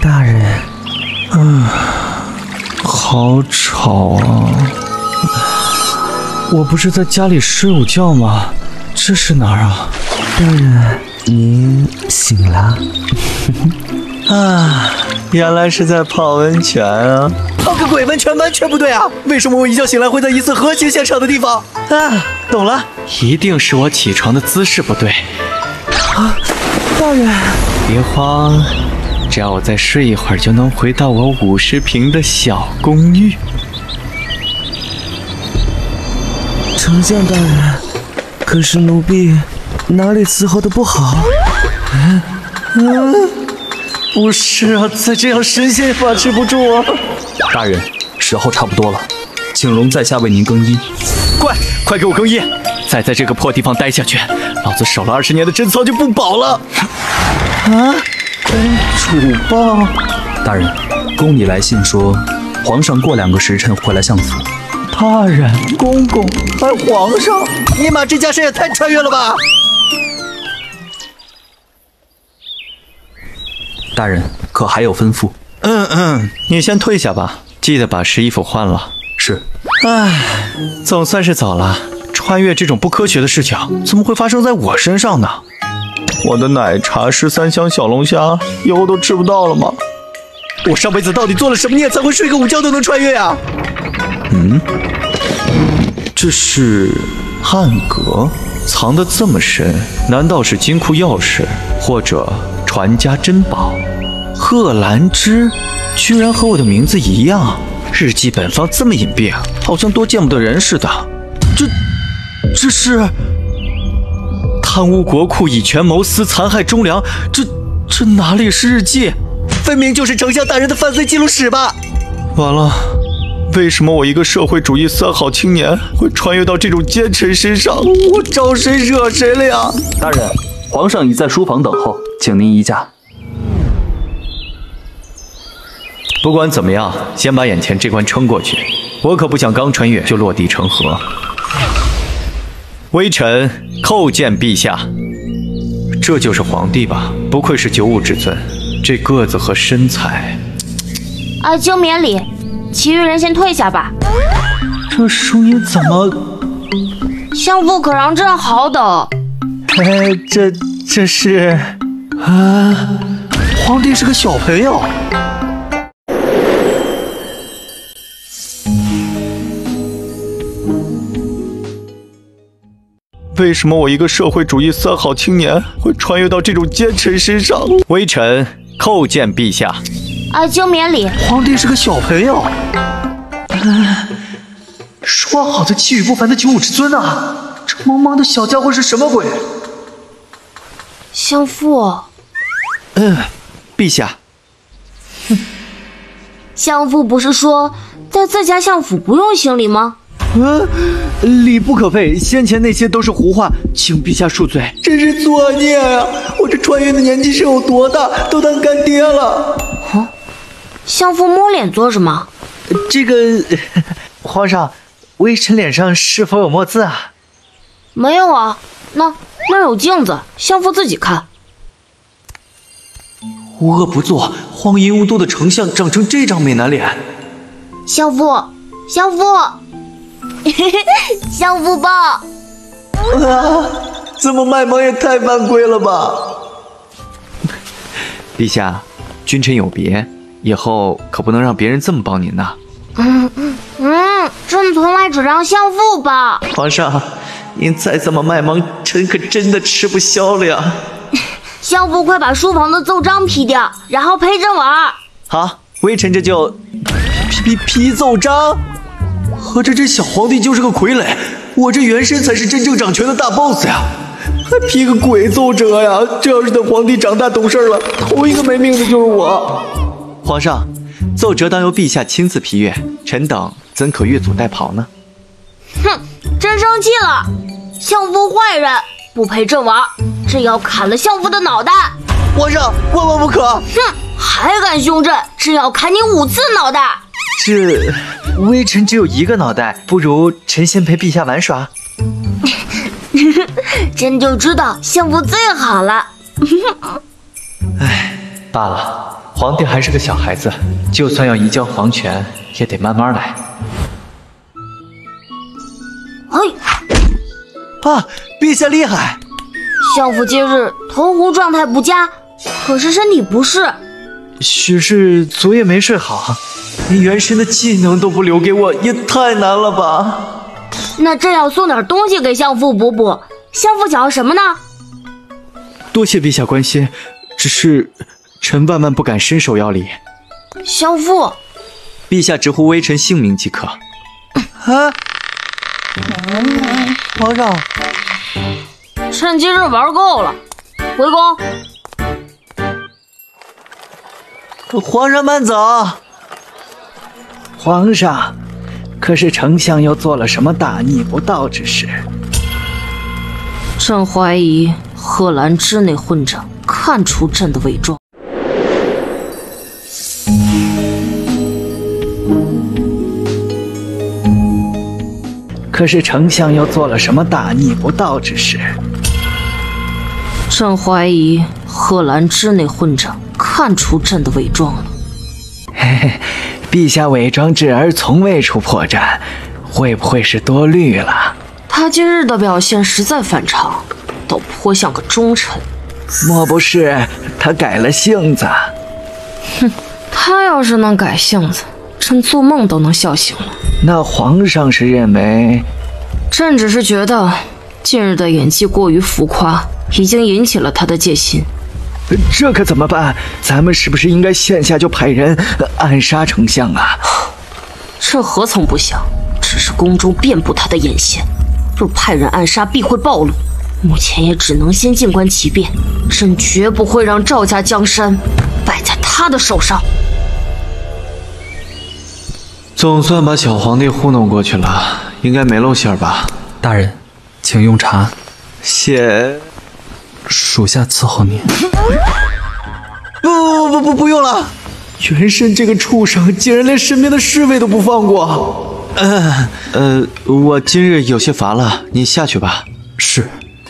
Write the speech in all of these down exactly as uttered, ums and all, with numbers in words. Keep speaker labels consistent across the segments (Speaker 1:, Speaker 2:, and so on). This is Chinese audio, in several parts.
Speaker 1: 大人。
Speaker 2: 嗯，好吵啊！我不是在家里睡午觉吗？这是哪儿啊？
Speaker 1: 大人，您醒了。
Speaker 2: 啊，原来是在泡温泉啊！
Speaker 3: 泡个鬼温泉完全不对啊！为什么我一觉醒来会在疑似核心现场的地方？啊，懂了，
Speaker 2: 一定是我起床的姿势不对。
Speaker 1: 啊，大人，
Speaker 2: 别慌，只要我再睡一会儿，就能回到我五十平的小公寓。
Speaker 1: 丞相大人，可是奴婢哪里伺候的不好？
Speaker 2: 嗯嗯，不是啊，再这样神仙也把持不住啊！
Speaker 4: 大人，时候差不多了，请容在下为您更衣。
Speaker 2: 快，快给我更衣！再在这个破地方待下去，老子守了二十年的贞操就不保了。啊，公主抱！
Speaker 4: 大人，宫里来信说，皇上过两个时辰会来相府。
Speaker 2: 大人，公公，还皇上，
Speaker 3: 尼玛，这家事也太穿越了吧！
Speaker 4: 大人，可还有吩咐？
Speaker 2: 嗯嗯，你先退下吧，记得把湿衣服换了。
Speaker 4: 是。
Speaker 2: 唉，总算是走了。穿越这种不科学的事情，怎么会发生在我身上呢？我的奶茶十三香小龙虾以后都吃不到了吗？
Speaker 3: 我上辈子到底做了什么孽，才会睡个午觉都能穿越呀？
Speaker 2: 嗯，这是暗格，藏得这么深，难道是金库钥匙或者传家珍宝？贺兰芝居然和我的名字一样，日记本方这么隐蔽，好像多见不得人似的。这，这是贪污国库、以权谋私、残害忠良，这这哪里是日记？
Speaker 3: 分明就是丞相大人的犯罪记录史吧？
Speaker 2: 完了。为什么我一个社会主义三好青年会穿越到这种奸臣身上？我招谁惹谁了呀？
Speaker 4: 大人，皇上已在书房等候，请您移驾。
Speaker 2: 不管怎么样，先把眼前这关撑过去。我可不想刚穿越就落地成盒。微臣叩见陛下。这就是皇帝吧？不愧是九五之尊，这个子和身材。
Speaker 5: 爱卿免礼。其余人先退下吧。
Speaker 2: 这声音怎么？
Speaker 5: 相父可让朕好等。
Speaker 2: 哎，这这是啊，皇帝是个小朋友。为什么我一个社会主义三好青年会穿越到这种奸臣身上？微臣叩见陛下。
Speaker 5: 爱卿免礼。
Speaker 2: 皇帝是个小朋友。呃、说好的气宇不凡的九五之尊啊，这茫茫的小家伙是什么鬼？
Speaker 5: 相父。
Speaker 2: 嗯，陛下。
Speaker 5: 相父不是说在自家相府不用行礼吗？
Speaker 2: 嗯，礼不可废，先前那些都是胡话，请陛下恕罪。
Speaker 3: 真是作孽呀！我这穿越的年纪是有多大，都当干爹了。
Speaker 5: 啊，相父摸脸做什么？
Speaker 1: 这个，皇上，微臣脸上是否有墨字啊？
Speaker 5: 没有啊，那那有镜子，相父自己看。
Speaker 2: 无恶不作，荒淫无度的丞相长成这张美男脸。
Speaker 5: 相父，相父。相父抱。啊！
Speaker 3: 这么卖萌也太犯规了吧！
Speaker 2: 陛下，君臣有别，以后可不能让别人这么抱您呐。
Speaker 5: 嗯嗯嗯，朕从来只让相父抱。
Speaker 1: 皇上，您再这么卖萌，臣可真的吃不消了呀！
Speaker 5: 相父快把书房的奏章批掉，然后陪朕玩。
Speaker 1: 好，微臣这就
Speaker 3: 批批批奏章。合着这小皇帝就是个傀儡，我这原身才是真正掌权的大 boss 呀！还批个鬼奏折呀？这要是等皇帝长大懂事了，头一个没命的就是我。
Speaker 1: 皇上，奏折当由陛下亲自批阅，臣等怎可越俎代庖呢？
Speaker 5: 哼，朕生气了！相父坏人，不陪朕玩，朕要砍了相父的脑袋！
Speaker 3: 皇上，万万不可！
Speaker 5: 哼，还敢凶朕，朕要砍你五次脑袋！
Speaker 1: 这微臣只有一个脑袋，不如臣先陪陛下玩耍。
Speaker 5: 朕就知道相父最好了。
Speaker 1: 唉，罢了，
Speaker 2: 皇帝还是个小孩子，就算要移交皇权，也得慢慢来。
Speaker 5: 哎，
Speaker 3: 啊，陛下厉害！
Speaker 5: 相府今日头壶状态不佳，可是身体不适。
Speaker 3: 许是昨夜没睡好，连元神的技能都不留给我，也太难了吧？
Speaker 5: 那朕要送点东西给相父补补，相父想要什么呢？
Speaker 3: 多谢陛下关心，只是臣万万不敢伸手要礼。
Speaker 5: 相父，
Speaker 3: 陛下直呼微臣姓名即可。啊，皇上，
Speaker 5: 趁今日玩够了，回宫。
Speaker 3: 皇上慢走。
Speaker 1: 皇上，可是丞相又做了什么大逆不道之事？
Speaker 5: 朕怀疑贺兰芝那混账看出朕的伪装。
Speaker 1: 可是丞相又做了什么大逆不道之事？
Speaker 5: 朕怀疑贺兰芝那混账看出朕的伪装了。
Speaker 1: 嘿嘿，陛下伪装智儿从未出破绽，会不会是多虑了？
Speaker 5: 他今日的表现实在反常，倒颇像个忠臣。
Speaker 1: 莫不是他改了性子？
Speaker 5: 哼，他要是能改性子，朕做梦都能笑醒了。
Speaker 1: 那皇上是认为？
Speaker 5: 朕只是觉得近日的演技过于浮夸，已经引起了他的戒心。
Speaker 1: 这可怎么办？咱们是不是应该现下就派人暗杀丞相啊？
Speaker 5: 这何曾不想，只是宫中遍布他的眼线，若派人暗杀必会暴露。目前也只能先静观其变，朕绝不会让赵家江山败在他的手上。
Speaker 3: 总算把小皇帝糊弄过去了，应该没露馅吧？
Speaker 4: 大人，请用茶。
Speaker 3: 谢。
Speaker 4: 属下伺候您。
Speaker 3: 不不不不不用了！元神这个畜生竟然连身边的侍卫都不放过。呃呃，我今日有些乏了，你下去吧。
Speaker 4: 是。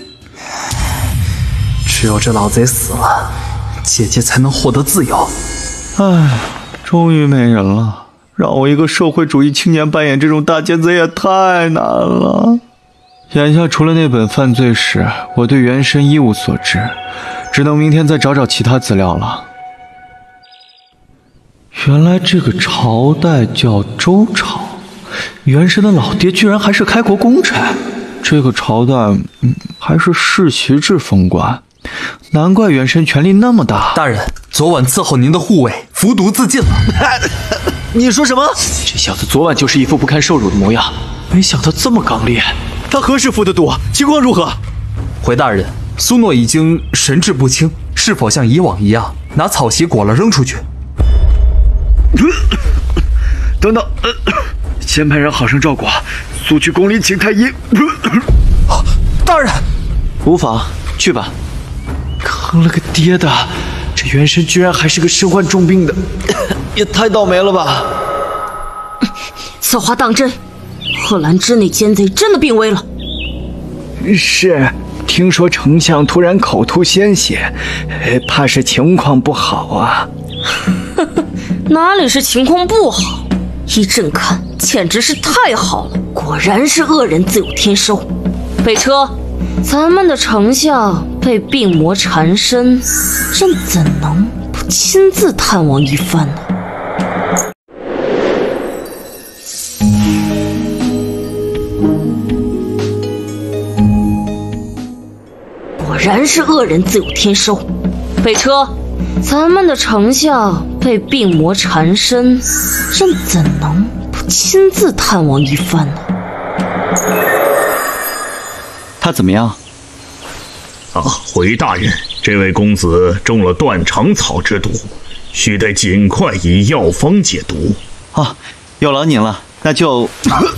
Speaker 4: 只有这老贼死了，姐姐才能获得自由。
Speaker 2: 唉，终于没人了，让我一个社会主义青年扮演这种大奸贼也太难了。眼下除了那本犯罪史，我对元神一无所知，只能明天再找找其他资料了。原来这个朝代叫周朝，元神的老爹居然还是开国功臣。这个朝代，嗯，还是世袭制封官，难怪元神权力那么大。
Speaker 4: 大人，昨晚伺候您的护卫服毒自尽了。
Speaker 3: 你说什么？这小子昨晚就是一副不堪受辱的模样，没想到这么刚烈。他何时服的毒？情况如何？
Speaker 4: 回大人，苏诺已经神志不清，是否像以往一样拿草席裹了扔出去？
Speaker 1: 等等，呃、先派人好生照顾，速去宫里请太医。
Speaker 4: 大人，
Speaker 3: 无妨，去吧。坑了个爹的，这元神居然还是个身患重病的，也太倒霉了吧！
Speaker 5: 此话当真？贺兰芝那奸贼真的病危了？
Speaker 1: 是，听说丞相突然口吐鲜血，怕是情况不好啊。
Speaker 5: 哪里是情况不好？依朕看，简直是太好了！果然是恶人自有天收。备车，咱们的丞相被病魔缠身，朕怎能不亲自探望一番呢？果然是恶人自有天收。备车，咱们的丞相被病魔缠身，朕怎能不亲自探望一番呢？
Speaker 2: 他怎么样？
Speaker 6: 啊，回大人，这位公子中了断肠草之毒，须得尽快以药方解毒。
Speaker 2: 啊，有劳您了，那就……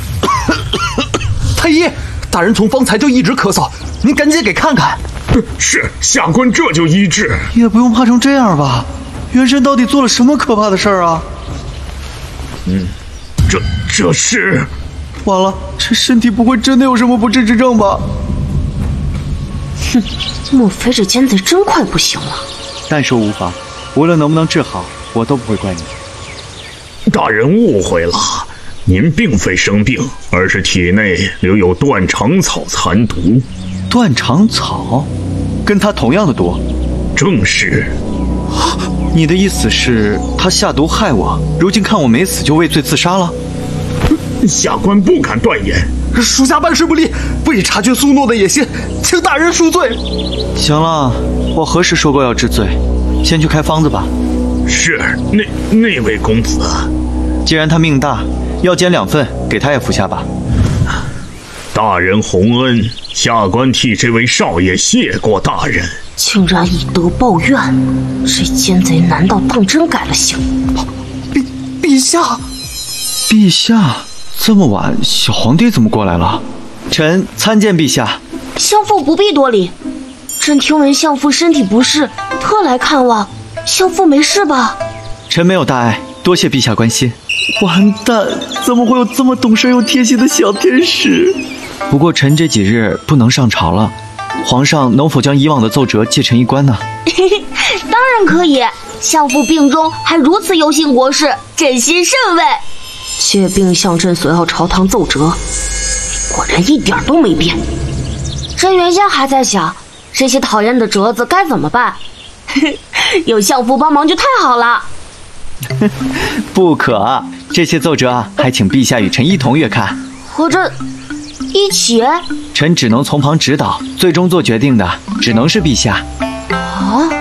Speaker 4: 太医，大人从方才就一直咳嗽，您赶紧给看看。
Speaker 6: 是，下官这就医治。
Speaker 3: 也不用怕成这样吧？元神到底做了什么可怕的事儿啊？
Speaker 6: 嗯，这这是……
Speaker 3: 完了，这身体不会真的有什么不治之症吧？
Speaker 5: 哼，莫非这奸贼真快不行了？
Speaker 2: 但是无妨，无论能不能治好， 我都不会怪你。
Speaker 6: 大人误会了，您并非生病，而是体内留有断肠草残毒。
Speaker 2: 断肠草，跟他同样的毒。
Speaker 6: 正是。
Speaker 2: 你的意思是，他下毒害我，如今看我没死，就畏罪自杀了？
Speaker 6: 下官不敢断言。
Speaker 4: 属下办事不力，未察觉苏诺的野心，请大人恕罪。
Speaker 2: 行了，我何时说过要治罪？先去开方子吧。
Speaker 6: 是，那那位公子，
Speaker 2: 既然他命大，要煎两份，给他也服下吧。
Speaker 6: 大人洪恩，下官替这位少爷谢过大人。
Speaker 5: 竟然以德报怨，这奸贼难道当真改了姓？
Speaker 4: 陛陛下，
Speaker 2: 陛下，这么晚，小皇帝怎么过来了？臣参见陛下。
Speaker 5: 相父不必多礼，朕听闻相父身体不适，特来看望。相父没事吧？
Speaker 2: 臣没有大碍，多谢陛下关心。完蛋，怎么会有这么懂事又贴心的小天使？不过臣这几日不能上朝了，皇上能否将以往的奏折借臣一观呢？
Speaker 5: 当然可以，相父病中还如此忧心国事，朕心甚慰。借病向朕索要朝堂奏折，果然一点都没变。朕原先还在想，这些讨厌的折子该怎么办，有相父帮忙就太好了。
Speaker 2: 不可，这些奏折啊，还请陛下与臣一同阅看。
Speaker 5: 和朕一起？
Speaker 2: 臣只能从旁指导，最终做决定的只能是陛下。
Speaker 5: 啊？